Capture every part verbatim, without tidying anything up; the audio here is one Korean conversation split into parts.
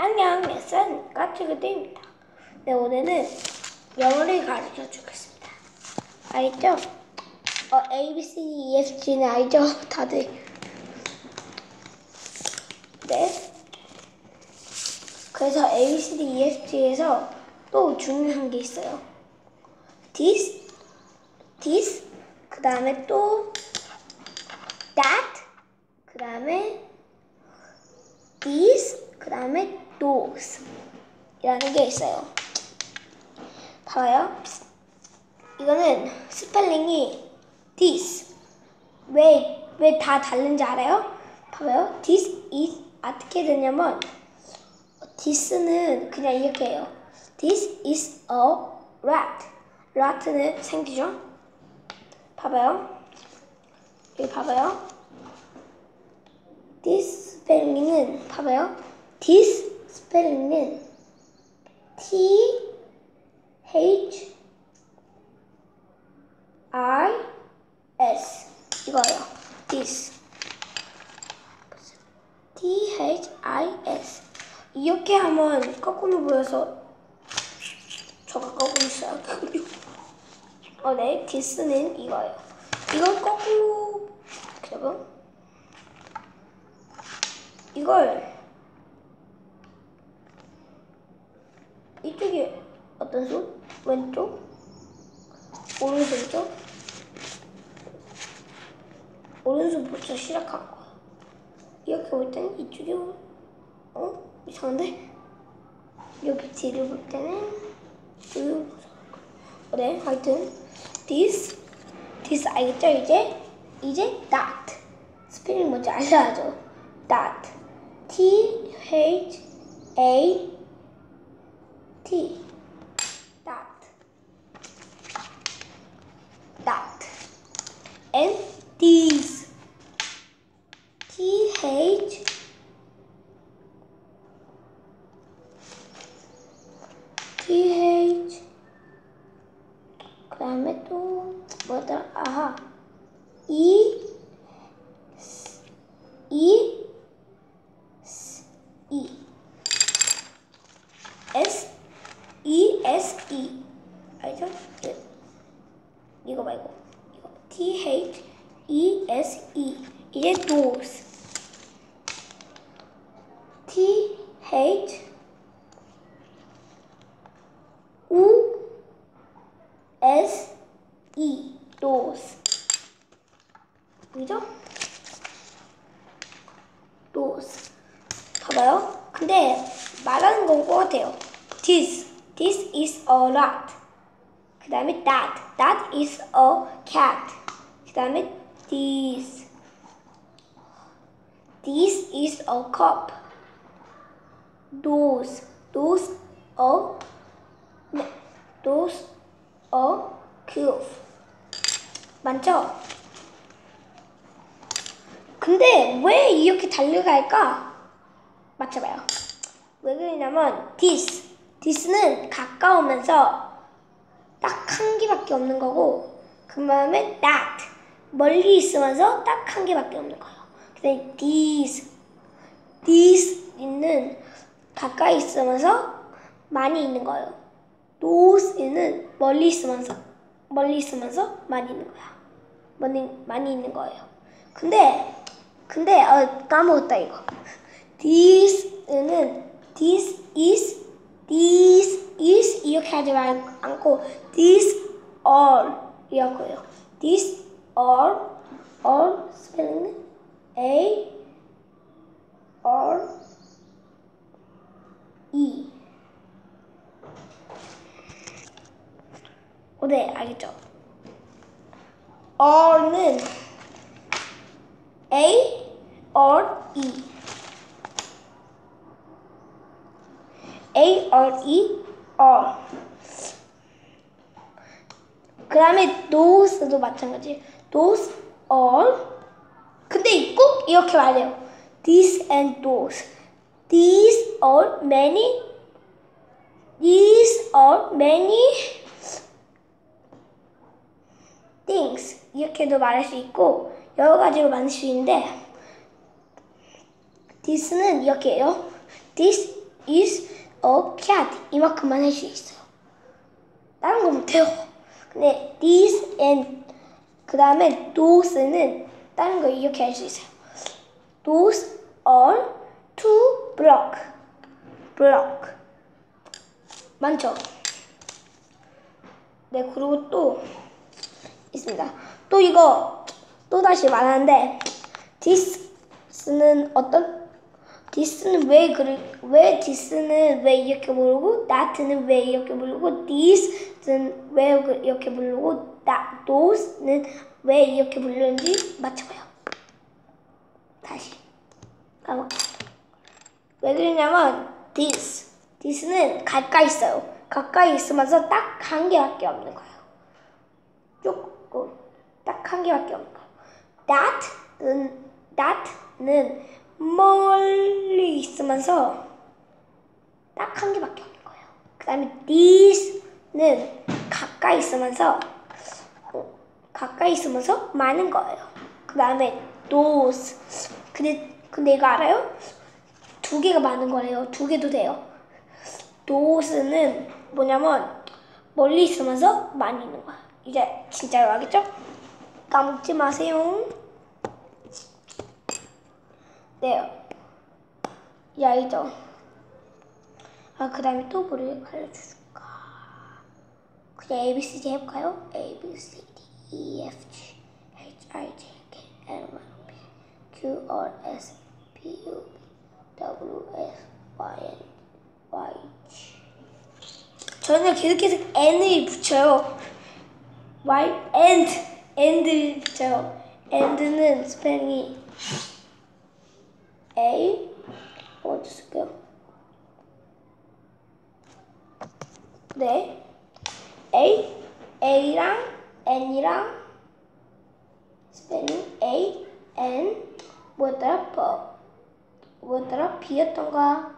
안녕, 넷은 까치그대입니다. 네, 오늘은 영어를 가르쳐 주겠습니다. 알죠? 어, A, B, C, D, E, F, G는 알죠? 다들. 네. 그래서 A, B, C, D, E, F, G에서 또 중요한 게 있어요. this, this, 그 다음에 또 that, 그 다음에 these, 그 다음에 those 이라는 게 있어요. 봐봐요. 이거는 스펠링이 this. 왜, 왜 다 다른지 알아요? 봐봐요. this is 어떻게 되냐면 this는 그냥 이렇게 해요. This is a rat. rat는 생쥐죠? 봐봐요. 여기 봐봐요. this 스펠링은 봐봐요. this 스펠링은 T H I S 이거예요. this T H I S 이렇게 하면 거꾸로 보여서 저가 거꾸로 있어요. 어, 네, this는 이거예요. 이걸 거꾸로 여러분 이걸 이쪽이 어떤 손? 왼쪽? 오른손이죠? 오른손부터 시작한 거야. 이렇게 볼 때는 이쪽이 어? 이상한데? 여기 뒤를 볼 때는 여기 어, 네, 하여튼 this this 알겠죠? 이제 이제 that 스펠링 뭔지 알아야죠. that T H A T that that and these T H T H 그 다음에 또 뭐더라? 아하 E E E S E S E 알죠? 네. 이거 말고 이거 T H E S E 이게 those T H U S E those 그죠? those 봐봐요. 근데 말하는 건 똑같아요. This, this is a rat. 그 다음에 that, that is a cat. 그 다음에 this, this is a cup. Those, those a, those a cube. 맞죠? 근데 왜 이렇게 달려갈까? 맞춰봐요. 왜 그러냐면 this, this는 가까우면서 딱 한 개밖에 없는 거고 그 다음에 that 멀리 있으면서 딱 한 개밖에 없는 거예요. 근데 this, this는 가까이 있으면서 많이 있는 거예요. those는 멀리 있으면서 멀리 있으면서 많이 있는 거야. 많이 많이 있는 거예요. 근데 근데 어, 까먹었다 이거. this는 this is this is 이렇게 하지 말고 않고 this all 이렇게요. this all all 스펠링은 A R E 어, 네, 알겠죠? all는 A R E A R E all 그 다음에 those도 마찬가지. those all 근데 꼭 이렇게 말해요. these and those these are many these are many things 이렇게도 말할 수 있고 여러 가지로 말할 수 있는데 this는 이렇게 해요. this is a cat. 이만큼만 할 수 있어요. 다른 거 못해요. 근데 this and 그 다음에 those는 다른 거 이렇게 할 수 있어요. Those are to block. block. 많죠? 네, 그리고 또 있습니다. 또 이거 또 다시 말하는데 this는 어떤 this는 왜 그리 왜 this는 왜 이렇게 부르고 that는 왜 이렇게 부르고 thes는 왜 이렇게 부르고 that those는 왜 이렇게 부르는지 맞춰봐요. 다시 가볼게요. 왜 그러냐면 this this는 가까이 있어요. 가까이 있으면서 딱 한 개밖에 없는 거예요. 조금 딱 한 개밖에 없는 거예요. that는 that는 멀리 있으면서 딱 한 개밖에 없는 거예요. 그 다음에 this는 가까이 있으면서 어, 가까이 있으면서 많은 거예요. 그 다음에 those 근데 근데 이거 알아요? 두 개가 많은 거래요. 두 개도 돼요. those는 뭐냐면 멀리 있으면서 많이 있는 거야. 이제 진짜로 알겠죠? 까먹지 마세요. 네. 야, 이죠. 아, 그 다음에 또 뭐를 알려줄까? 그냥 A, B, C, D 해볼까요? A, B, C, D, E, F, G, H, I, J, K, L, M, N, P, Q, R, S, P, U, V, W, X, Y, N, Y, G. 저는 계속해서 N을 붙여요. Y, and, and를 붙여요. and는 스펠링이 A, 어디 쓸게요? 네. A, A랑 N이랑 스펠링 A, N, 뭐였더라? 뭐, 뭐였더라? B였던가?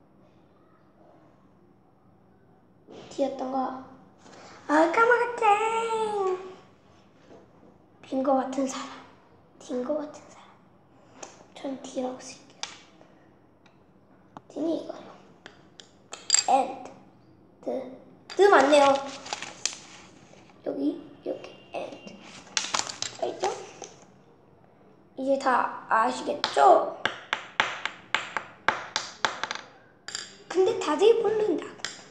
D였던가? 아, 까먹었지! 빈 거 같은 사람. 딘 거 같은 사람. 전 D라고 쓸게요. D는 이거요. And. 드. 드 맞네요. 여기, 이렇게. And. 알죠? 이제 다 아시겠죠? 근데 다들 모른다.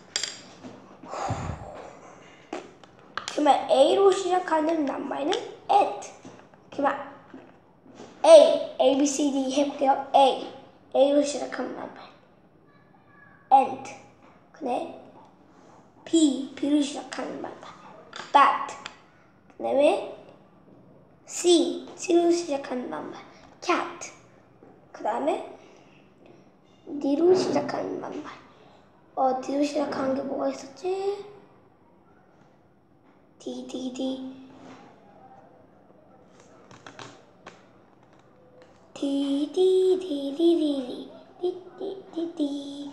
그러면 A로 시작하는 낱말은 at. 그러면 A, A, B, C, D 해볼게요. A, A로 시작하는 낱말. and. 근데 B, B로 시작하는 낱말. that. 그 다음에 C, C로 시작하는 낱말. cat. 그 다음에 D로 시작하는 낱말. 어, D로 시작하는 게 뭐가 있었지? D, D, D. D, D, D, D, D, D, D, D, D.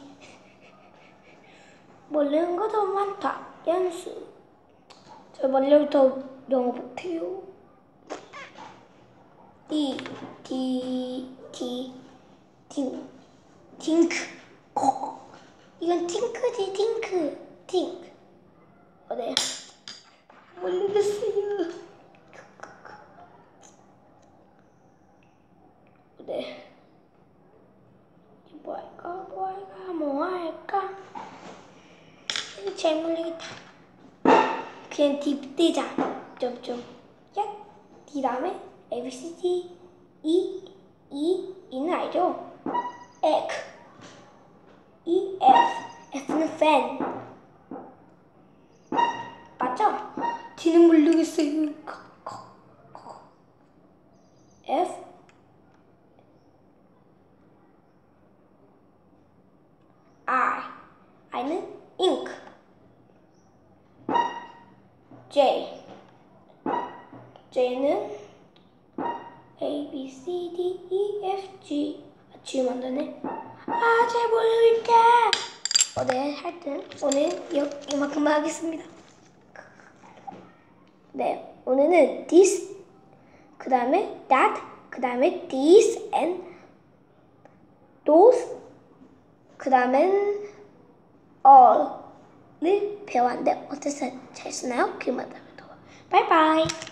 모르는 거 더 많다. 연수. 저 원래부터 영어 못해요. D, D, D, 딩, 딩크. 이건 팅크지, 팅크, 팅크. 어, 네. 모르겠어요. 네. 뭐 할까, 뭐 할까, 뭐 할까. 이거 잘 모르겠다. 그냥 D 뜨자. 좀, 야, D 다음에 A, B, C, D, E, E, E는 알죠? egg, E, F, F는 fan. 맞죠? D는 모르겠어요. F, I, I는 ink. J, J는 A, B, C, D, E, F, G. 아, G 만드네. 아, 잘 모르겠다. 어, 네, 하여튼 오늘 여, 이만큼만 하겠습니다. 네, 오늘은 this, 그 다음에 that, 그 다음에 these and those, 그 다음엔 어를 배워왔는데 어땠어요? 잘 쓰나요? 그만 바이바이.